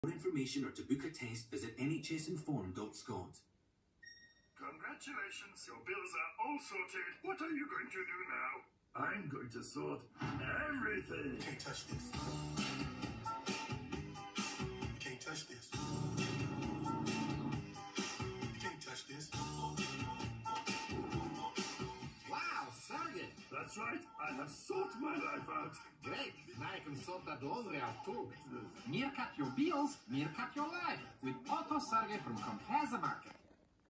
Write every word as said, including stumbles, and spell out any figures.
For more information or to book a test, visit n h s inform dot scot. Congratulations, your bills are all sorted. What are you going to do now? I'm going to sort everything. You can't touch this. You can't touch this. You can't touch this. Wow, Sergey! That's right, I have sorted my life out. Great, now I can sort that laundry out too. Meerkat your bills, meerkat your life. With Otto Sergey from Compare the Market.